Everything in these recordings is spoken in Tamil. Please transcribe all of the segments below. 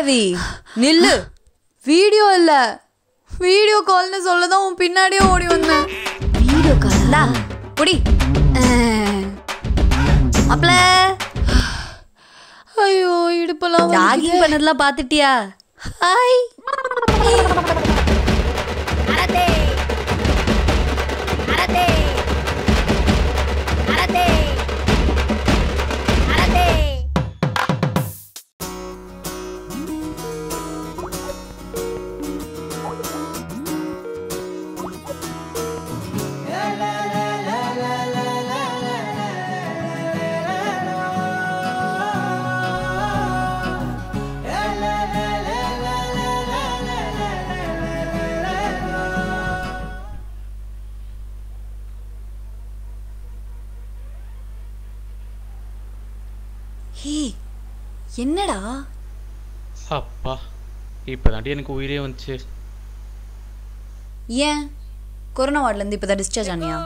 மாயாவி நில்லு. வீடியோ இல்ல, வீடியோ கால்னு சொல்லதான் உன் பின்னாடியே ஓடி வந்தேன். வீடியோ காலா புடி. அப்பல ஐயோ இடுப்பெல்லாம் ஜாகிங் பண்ணதெல்லாம் பாத்துட்டியா? ஹாய். அரதே அரதே அரதே அரதே. என்னடா அப்பா இப்போதாண்டி எனக்கு உயிரே வந்துச்சு. ஏன் கொரோனா வார்டுலேருந்து இப்போ தான் டிஸ்சார்ஜ் ஆனியா?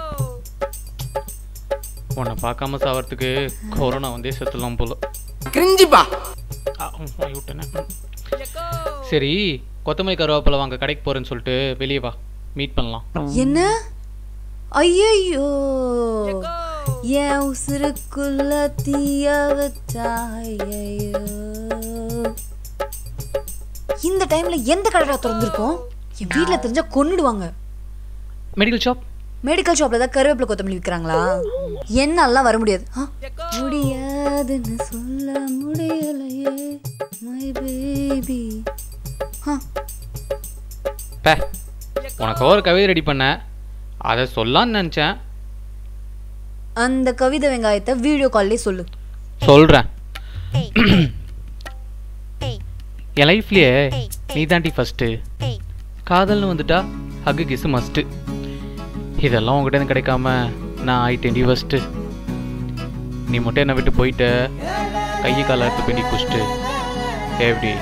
உன்னை பார்க்காம சாவறதுக்கு கொரோனா வந்தே செத்துலாம் போல. கிரிஞ்சிப்பா. விட்டேனே. சரி கொத்தமல்லி கருவேப்பிலை வாங்க கடைக்கு போகிறேன்னு சொல்லிட்டு வெளியே வா, மீட் பண்ணலாம். என்ன? ஐயோ என் உசுருக்குள்ள தீய வச்சாயோ. இந்த டைம்ல எந்த கடை திறந்துருக்கோம்? என் வீட்டுல தெரிஞ்சா கொன்னுடுவாங்க. Medical shop. மெடிக்கல் ஷாப்ல தான் கருவேப்பிலை கொத்தமல்லி விற்கிறாங்களா? என்னாலாம் வர முடியாது. முடியாதுன்னு சொல்ல முடியலையே மை பேபி. உனக்கு ஒரு கவிதை ரெடி பண்ண, அதை சொல்லான்னு நினச்சேன். அந்த கவிதை வெங்காயத்தை வீடியோ கால்லே சொல்லு. சொல்கிறேன். என் லைஃப்லேயே நீ தாண்டி ஃபஸ்ட்டு. காதல்னு வந்துட்டா ஹக்கு கிசு மஸ்ட்டு. இதெல்லாம் உங்ககிட்ட கிடைக்காம நான் ஆயிட்டேன்டி ஃபஸ்ட்டு. நீ மட்டும் என்னை விட்டு போயிட்ட, கையை காலை எடுத்து பிண்டி குச்சிட்டு எப்படி?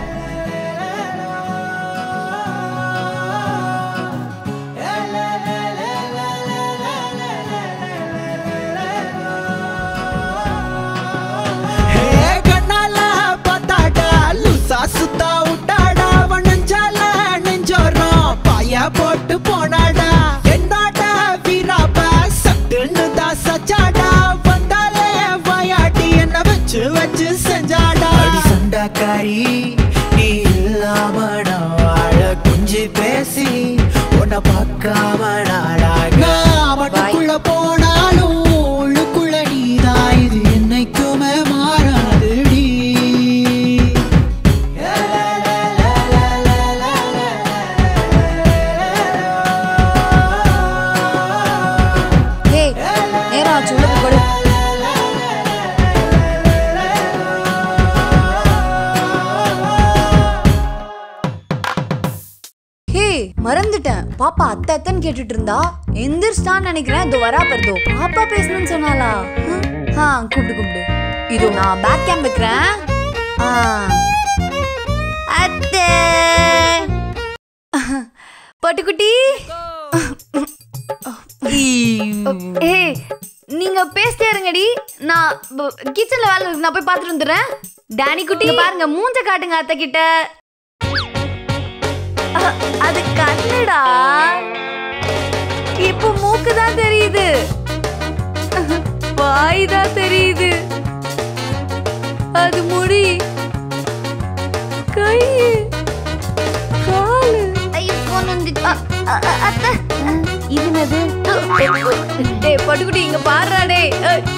போட்டு போனாடா என்னோட வீராப்ப சட்டுன்னு தான் சச்சாடா. வந்தாலே வாயாட்டி என்ன வச்சு வச்சு செஞ்சாடா. சண்டாக்காரி நீ இல்லாம நான் வாழ குஞ்சு பேசி உன்னை பார்க்காம நாடாக மட்டுக்குள்ள போனாலும் உள்ளுக்குள்ள நீதான். இது என்னைக்குமே மாறாதுடி. மறந்துட்டேன். பாப்பா அத்தை அத்தைன்னு கேட்டுட்டு இருந்தா எந்திரிச்சிட்டான்னு நினைக்கிறேன். இதோ வரா பருதோ. பாப்பா பேசணும்னு சொன்னாலா? கூப்பிடு கூப்பிடு. இதோ நான் பேக் கேம் வைக்கிறேன். அத்தை பட்டுக்குட்டி. நீங்க பேசிட்டே இருங்கடி, நான் கிச்சன்ல வேலை இருக்கு, நான் போய் பாத்துட்டு வந்துடுறேன். டானி குட்டி பாருங்க, மூஞ்ச காட்டுங்க அத்தை கிட்ட. அது கண்ணுடா, இப்ப மூக்குதான் தெரியுது, வாய் தான் தெரியுது, அது முடி, கை, காலு. இது என்னது? டேய் பட்டுக்குட்டி இங்க பாருடா. டேய்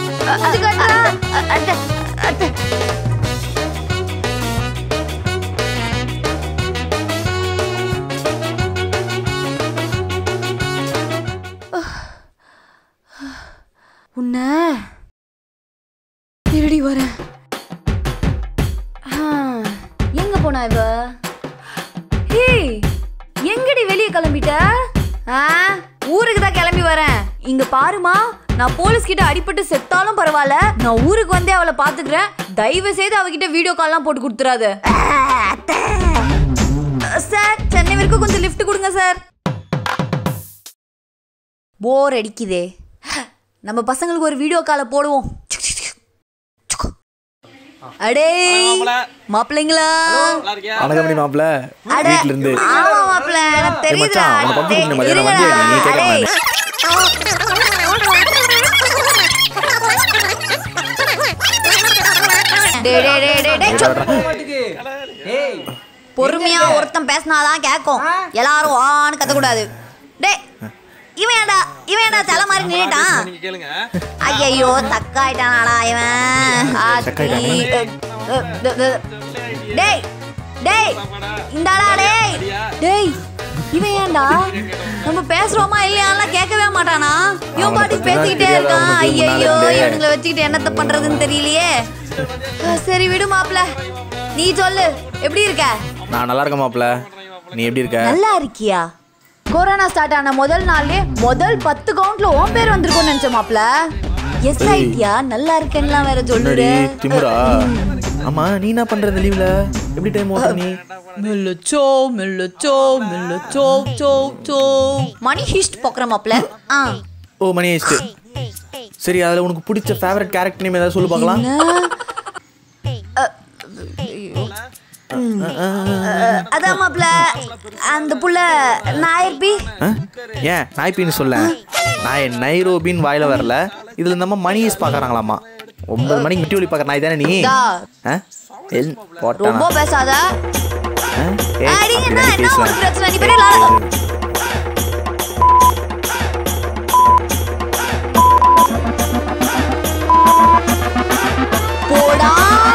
உன்ன திருடி வரேன். எங்க போனா இவ? எங்கடி வெளியே கிளம்பிட்ட? ஊருக்கு தான் கிளம்பி வரேன். இங்க பாருமா, நான் போலீஸ் கிட்ட அடிபட்டு செத்தாலும் பரவாயில்ல, நான் ஊருக்கு வந்தே அவளை பாத்துக்கிறேன். தயவு செய்து அவகிட்ட வீடியோ கால்லாம் போட்டு கொடுத்துறாத. சார் சென்னை வரைக்கும் கொஞ்சம் லிஃப்ட் கொடுங்க சார். போர் அடிக்குதே, நம்ம பசங்களுக்கு ஒரு வீடியோ காலை போடுவோம். அடே மாப்பிள்ளைங்களா வணக்கம் மாப்பிள்ள அடே வீட்ல இருந்து ஆமா மாப்பிள்ளை எனக்கு தெரியுதுடா மச்சான், உனக்கு வந்து இந்த மதியானம் வண்டியா நீ கேட்க அடே. டேய், டேய், டேய், டேய், டேய், சுப். பொறுமையா ஒருத்தன் பேசினாதான் கேட்கும் எல்லாரும் ஆன்னு கத்தக்கூடாது டேய் இவன் ஏன்டா தலை மாதிரி நின்னுட்டான் ஐயோ தக்காயிட்டானாடா இவன் ஆத்தி. டேய் டேய் இந்தாடா டேய் டேய் இவன் ஏன்டா நம்ம பேசுறோமா இல்லையாலாம் கேட்கவே மாட்டானா இவன் பாட்டுக்கு பேசிக்கிட்டே இருக்கான் ஐயோ இவனுங்களை வச்சுக்கிட்டு என்னத்த பண்றதுன்னு தெரியலையே சரி விடு மாப்ள நீ சொல்லு எப்படி இருக்க நான் நல்லா இருக்கேன் மாப்பிள்ள நீ எப்படி இருக்க நல்லா இருக்கியா கொரோனா ஸ்டார்ட் ஆன முதல் நாள்லயே முதல் 10 கவுண்ட்ல உன் பேர் வந்திருக்கும்னு நினைச்ச மாப்ள எஸ் ஐடியா நல்லா இருக்கேன்லாம் வேற சொல்லுடே திமுரா ஆமா நீ என்ன பண்ற இந்த லீவ்ல எப்படி டைம் ஓட்ட நீ மணி ஹிஸ்ட் போக்குற மாப்ள ஓ மணி ஆயிடுச்சு சரி அதுல உனக்கு பிடிச்ச ஃபேவரட் கேரக்டர் நேம் ஏதாவது சொல்லு பார்க்கலாம் அதான் மாப்ள அந்த புள்ள நாயர்பி ஏன் நாய்பின்னு சொல்ல நான் நைரோபின்னு வாயில வரல இதுல நம்ம மணிஸ் பாக்குறாங்களாமா 9 மணிக்கு மிட்டி ஒலி பாக்குற நாய் தானே நீ ரொம்ப பேசாத அடிங்கன்னா என்ன ஒரு பிரச்சனை நீ பெரிய போடா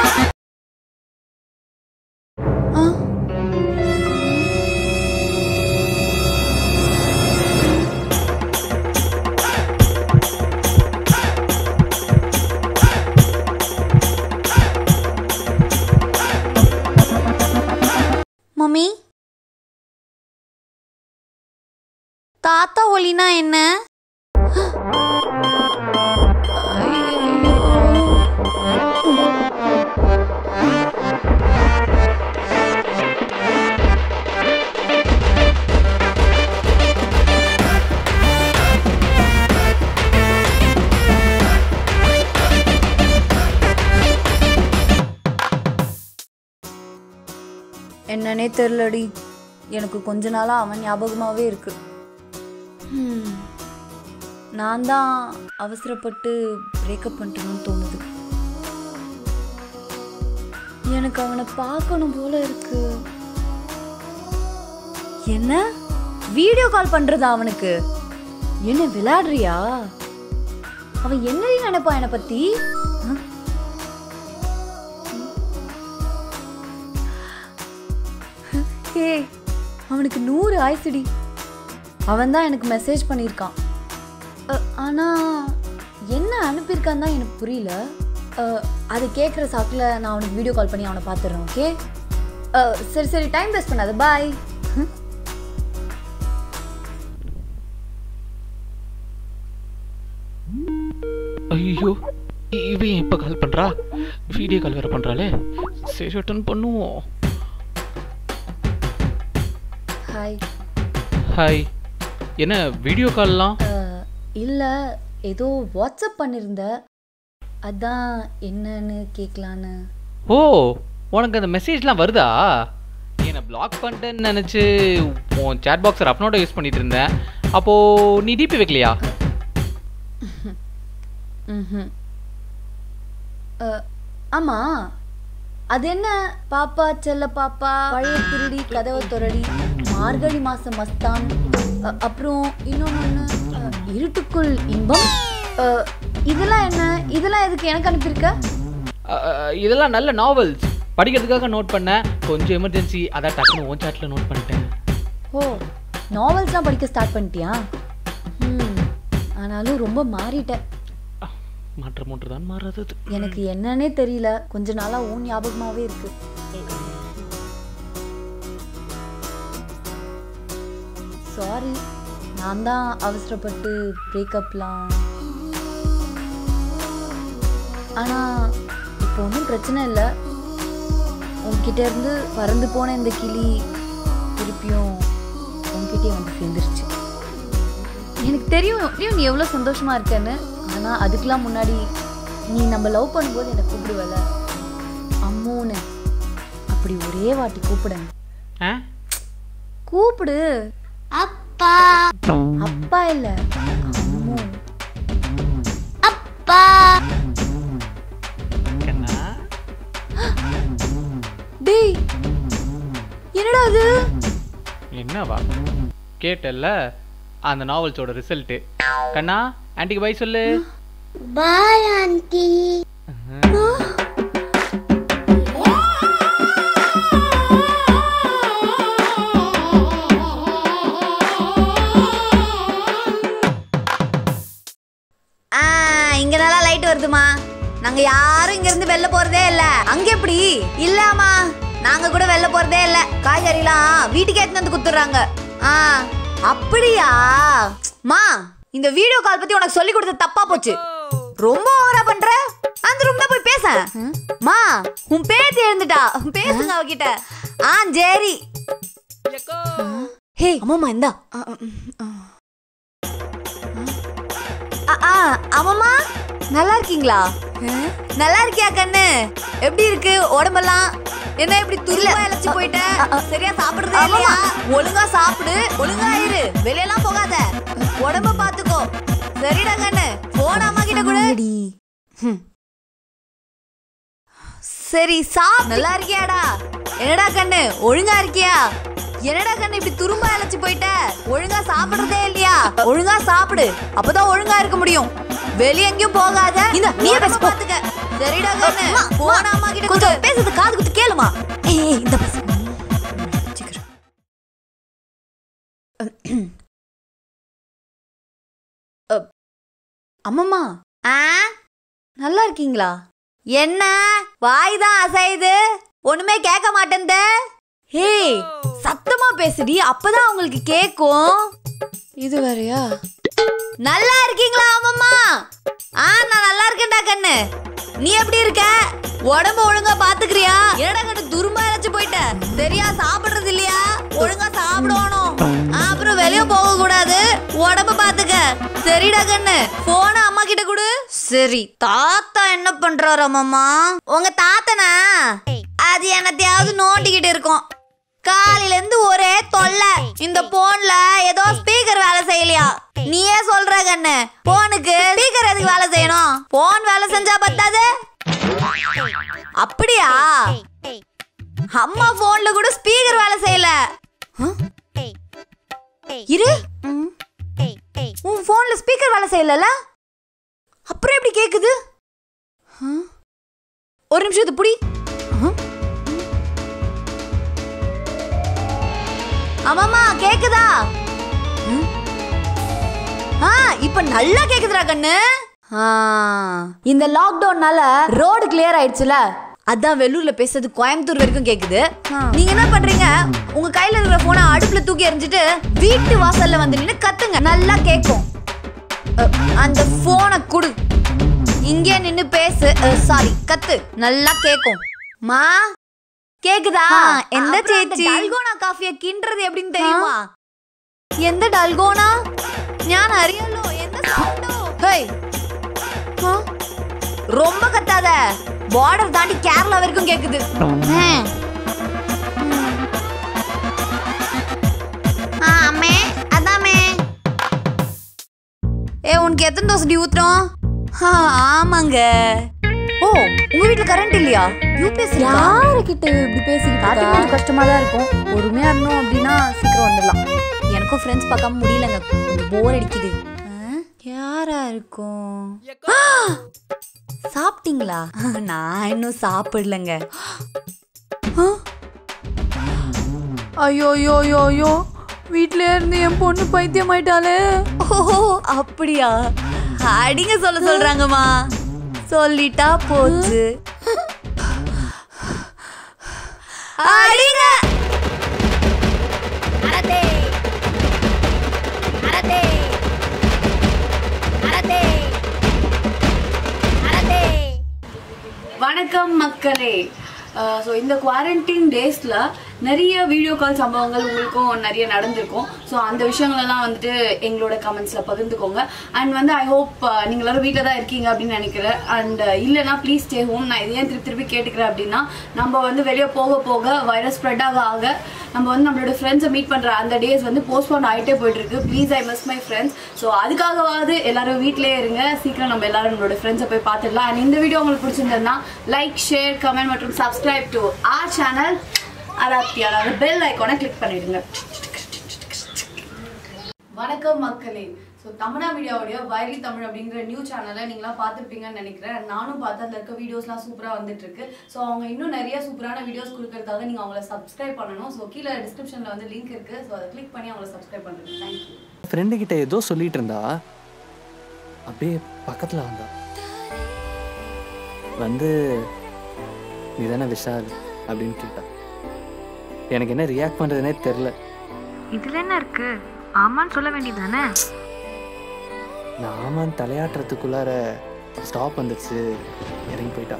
மம்மி தாத்தா ஒலினா என்ன என்னன்னே தெரியலடி எனக்கு கொஞ்ச நாளா அவன் ஞாபகமாவே இருக்கு நான் தான் அவசரப்பட்டு பிரேக்கப் பண்ணிட்டேன்னு தோணுது எனக்கு அவனை பார்க்கணும் போல இருக்கு என்ன வீடியோ கால் பண்றதா அவனுக்கு என்ன விளையாடுறியா அவன் என்னடி நினைப்பா என்னை பத்தி அவனுக்கு 100 ஆயிடுச்சுடி அவன் தான் எனக்கு மெசேஜ் பண்ணியிருக்கான் ஆனா என்ன அனுப்பியிருக்கான் தான் எனக்கு புரியல அதை கேட்குற சாக்கில் நான் அவனுக்கு வீடியோ கால் பண்ணி அவனை பார்த்துடுறேன் ஓகே சரி சரி டைம் வேஸ்ட் பண்ணாத பாய் ஐயோ இவன் எப்போ கால் பண்ணுறா வீடியோ கால் வேறு பண்ணுறாளே சரி அட்டன் பண்ணுவோம் ஹாய் ஹாய் என்ன வீடியோ கால்லாம் இல்லை ஏதோ வாட்ஸ்அப் பண்ணியிருந்த அதான் என்னன்னு கேட்கலான்னு ஓ உனக்கு அந்த மெசேஜ்லாம் வருதா என்னை பிளாக் பண்ணிட்டேன்னு நினச்சி உன் சேட் பாக்ஸர் அப்னோட யூஸ் பண்ணிட்டு இருந்தேன் அப்போது நீ டிபி வைக்கலையா ஆமாம் அது என்ன பாப்பா செல்ல பாப்பா பழைய திருடி கதவை துரடி மார்கழி மாசம் மஸ்தான் அப்புறம் இன்னொன்று இருட்டுக்குள் இன்பம் இதெல்லாம் என்ன இதெல்லாம் எதுக்கு எனக்கு அனுப்பியிருக்க இதெல்லாம் நல்ல நாவல்ஸ் படிக்கிறதுக்காக நோட் பண்ணேன் கொஞ்சம் எமர்ஜென்சி அதான் டக்குன்னு ஓன் சாட்டில் நோட் பண்ணிட்டேன் ஓ நாவல்ஸ்லாம் படிக்க ஸ்டார்ட் பண்ணிட்டியா ஆனாலும் ரொம்ப மாறிட்டேன் மாற்று தான் மாறாதது எனக்கு என்னன்னே தெரியல கொஞ்ச நாளா உன் ஞாபகமாவே இருக்கு சாரி நான் தான் அவசரப்பட்டு பிரேக்கப்லாம் ஆனா இப்போ ஒன்றும் பிரச்சனை இல்லை உன்கிட்ட இருந்து பறந்து போன இந்த கிளி திருப்பியும் உன்கிட்டே வந்து சேர்ந்துருச்சு எனக்கு தெரியும் நீ எவ்வளோ சந்தோஷமா இருக்கேன்னு ஆனால் அதுக்கெலாம் முன்னாடி நீ நம்ம லவ் பண்ணும்போது என்னை கூப்பிடுவல அப்படி ஒரே வாட்டி கூப்பிடுங்க. ஆ கூப்பிடு. அப்பா அப்பா இல்ல, அம்மு. அப்பா கண்ணா டேய், என்னடா அது? என்னவா கேட்டல்ல, அந்த நாவல்ஸோட ரிசல்ட்டு. கண்ணா ஆன்ட்டிக்கு பை சொல்லு. Bye aunty. இங்க நல்லா லைட் வருதுமா. நாங்க யாரும் இங்க இருந்து வெளில போறதே இல்ல. அங்க எப்படி? இல்லம்மா, நாங்க கூட வெளில போறதே இல்ல. காய்கறிலாம் வீட்டுக்கு எடுத்து வந்து குடுத்துறாங்க. அப்படியா? மா, இந்த வீடியோ கால் பத்தி உனக்கு சொல்லி கொடுத்த தப்பா போச்சு. ரொம்ப ஓவரா பண்ற. அந்த ரூம்ல போய் பேச. மா, உன் பேத்தி எழுந்துட்டா, பேசுங்க அவகிட்ட. சரி. ஹே அம்மா, இந்தா. அம்மா, நல்லா இருக்கீங்களா? நல்லா இருக்கியா கண்ணு? எப்படி இருக்கு உடம்பெல்லாம்? என்ன இப்படி துருவா இழைச்சு போயிட்ட? சரியா சாப்பிடுறதே இல்லையா? ஒழுங்கா சாப்பிடு, ஒழுங்கா இரு, வெளியெல்லாம் போகாத, உடம்ப பாத்துக்கோ. சரிடா கண்ணு, போன் அம்மா கிட்ட கூட. சரி சாப். நல்லா இருக்கியாடா? என்னடா கண்ணு, ஒழுங்கா இருக்கியா? என்னடா கண்ணு இப்படி துரும்பா இழைச்சு போயிட்ட? ஒழுங்கா சாப்பிடுறதே இல்லையா? ஒழுங்கா சாப்பிடு, அப்பதான் ஒழுங்கா இருக்க முடியும். வெளிய எங்கேயும் போகாத. இந்த நீ பேச பாத்துக்க. சரிடா கண்ணு, போன் அம்மா கிட்ட கொஞ்சம் பேசுறது காது குத்து கேளுமா. இந்த பேசு. அம்மம்மா, நல்லா இருக்கீங்களா? என்ன வாய் தான் அசையுது, ஒண்ணுமே கேட்க மாட்டேன்த. ஹே, சத்தமா பேசுடி, அப்பதான் உங்களுக்கு கேக்கும். இது வேறயா? நல்லா இருக்கீங்களா அம்மம்மா? நான் நல்லா இருக்கேன்டா கண்ணு. நீ எப்படி இருக்க? உடம்ப ஒழுங்கா பாத்துக்கிறியா? என்னடா கண்ணு துரும்பா இழைச்சு போயிட்ட? சரியா சாப்பிடுறது இல்லையா? ஒழுங்கா சாப்பிடணும். அப்புறம் வெளிய போக கூடாது, உடம்ப பாத்துக்க. சரிடா கண்ணு, போன அம்மா கிட்ட கொடு. சரி. தாத்தா என்ன பண்றாரு அம்மா? உங்க தாத்தனா அது என்னத்தையாவது நோண்டிக்கிட்டு இருக்கும். காலையில இருந்து ஒரே தொல்லை. இந்த போன்ல ஏதோ ஸ்பீக்கர் வேலை செய்யலையா? நீயே சொல்ற கண்ணு, போனுக்கு ஸ்பீக்கர் எதுக்கு வேலை செய்யணும்? போன் வேலை செஞ்சா பத்தாது. அப்படியா? அம்மா போன்ல கூட ஸ்பீக்கர் வேலை செய்யல. இரு, உன் போன்ல ஸ்பீக்கர் வேலை செய்யல, அப்புறம் எப்படி கேக்குது? ஒரு நிமிஷம் இது புடி. ஆமாமா, கேக்குதா? இப்ப நல்லா கேக்குதுடா கண்ணு. இந்த லாக்டவுன்னால ரோடு கிளியர் ஆயிடுச்சுல, அதான் வெள்ளூர்ல பேசுறது கோயம்புத்தூர் வரைக்கும் கேக்குது. நீங்க என்ன பண்றீங்க? உங்க கையில இருக்கிற போனை அடுப்புல தூக்கி எறிஞ்சிட்டு வீட்டு வாசல்ல வந்து நின்னு கத்துங்க, நல்லா கேக்கும். அந்த போனை குடு, இங்கே நின்னு பேசு. சாரி, கத்து, நல்லா கேக்கும். மா, கேக்குதா? எந்த சேச்சி ഡൽഗോണ காஃபியை கிண்டறது எப்படின்னு தெரியுமா? எந்த ഡൽഗോണ? ഞാൻ അറിയല്ലോ. எந்த சவுண்டோ? ஹேய், ரொம்ப கத்தாத, பார்டர் தாண்டி கேரளா வரைக்கும் கேக்குது. அம்மே, அதாமே. உனக்கு எத்தனை தோசை டி ஊத்துறோம்? ஆமாங்க. ஓ, உங்க வீட்டுல கரண்ட் இல்லையா? யூபிஎஸ் யாருக்கிட்ட இப்படி பேசிக்கிட்டு கொஞ்சம் கஷ்டமா தான் இருக்கும். பொறுமையா இருந்தோம் அப்படின்னா சீக்கிரம் வந்துடலாம். எனக்கும் ஃப்ரெண்ட்ஸ் பார்க்காம முடியலங்க, கொஞ்சம் போர் அடிக்குது. யாரா இருக்கும்? சாப்பிட்டீங்களா? நான் இன்னும் சாப்பிடலங்க. ஐயோ யோ யோ யோ, வீட்ல இருந்து என் பொண்ணு பைத்தியம் ஆயிட்டாலே. ஓ அப்படியா? அடிங்க சொல்ல சொல்றாங்கம்மா. சொல்லிட்டா போச்சு. அடிங்க. அரதே அரதே அரதே அரதே. வணக்கம் மக்களே. ஸோ இந்த குவாரண்டைன் டேஸில் நிறைய வீடியோ கால் சம்பவங்கள் உங்களுக்கும் நிறைய நடந்திருக்கும். ஸோ அந்த விஷயங்களெல்லாம் வந்துட்டு எங்களோட கமெண்ட்ஸில் பகிர்ந்துக்கோங்க. அண்ட் வந்து ஐ ஹோப் நீங்கள் எல்லாரும் வீட்டில் தான் இருக்கீங்க அப்படின்னு நினைக்கிறேன். அண்ட் இல்லைனா ப்ளீஸ் ஸ்டே ஹோம். நான் இதையே திருப்பி கேட்டுக்கிறேன் அப்படின்னா, நம்ம வந்து வெளியே போக போக வைரஸ் ஸ்ப்ரெட் ஆக நம்ம வந்து நம்மளோட ஃப்ரெண்ட்ஸை மீட் பண்ணுற அந்த டேஸ் வந்து போஸ்ட்போன் ஆகிட்டே போயிட்டுருக்கு. Please I miss my friends. So அதுக்காகவாவது எல்லாரும் வீட்டிலேயே இருங்க. சீக்கிரம் நம்ம எல்லாரும் நம்மளோட ஃப்ரெண்ட்ஸை போய் பார்த்துடலாம். அண்ட் இந்த வீடியோ உங்களுக்கு பிடிச்சிருந்ததுன்னா லைக், ஷேர், கமெண்ட் மற்றும் சப்ஸ்கிரைப் டு ஆர் சேனல். அதாவது பெல் ஐக்கானை கிளிக் பண்ணிடுங்க. வணக்கம் மக்களே. ஸோ தமிழா மீடியாவுடைய வைரலி தமிழ் அப்படிங்கிற நியூ சேனலை நீங்களாம் பார்த்துருப்பீங்கன்னு நினைக்கிறேன். நானும் பார்த்து அதில் இருக்க வீடியோஸ்லாம் சூப்பராக வந்துட்டு இருக்கு. ஸோ அவங்க இன்னும் நிறைய சூப்பரான வீடியோஸ் கொடுக்கறதுக்காக நீங்கள் அவங்கள சப்ஸ்கிரைப் பண்ணணும். ஸோ கீழே டிஸ்கிரிப்ஷனில் வந்து லிங்க் இருக்குது. ஸோ அதை கிளிக் பண்ணி அவங்கள சப்ஸ்கிரைப் பண்ணுறேன். தேங்க்யூ. ஃப்ரெண்டு கிட்ட ஏதோ சொல்லிட்டு இருந்தா, அப்படியே பக்கத்தில் வந்தா வந்து நீ தானே விஷால் அப்படின்னு கேட்டா. எனக்கு என்ன ரியாக்ட் பண்ணுறதுனே தெரில. இதில் என்ன இருக்கு? ஆமான்னு சொல்ல வேண்டியதானே. நான் ஆமான்னு தலையாட்டுறதுக்குள்ளார ஸ்டாப் வந்துடுச்சு, இறங்கி போயிட்டா.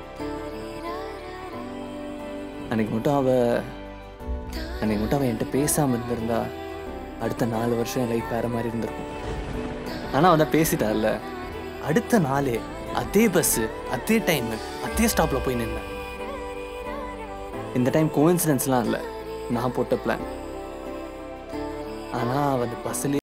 அன்னைக்கு மட்டும் அவள் என்கிட்ட பேசாமல் இருந்திருந்தா அடுத்த 4 வருஷம் என் லைஃப் வேறு மாதிரி இருந்திருக்கும். ஆனால் அவன் தான் பேசிட்டார்ல, அடுத்த நாளே அதே பஸ்ஸு, அதே டைமு, அதே ஸ்டாப்பில் போய் நின்னேன். இந்த டைம் கோஇன்சிடென்ஸ்லாம் இல்லை, நான் போட்ட பிளான். ஆனால் அவன் பஸ்ஸில்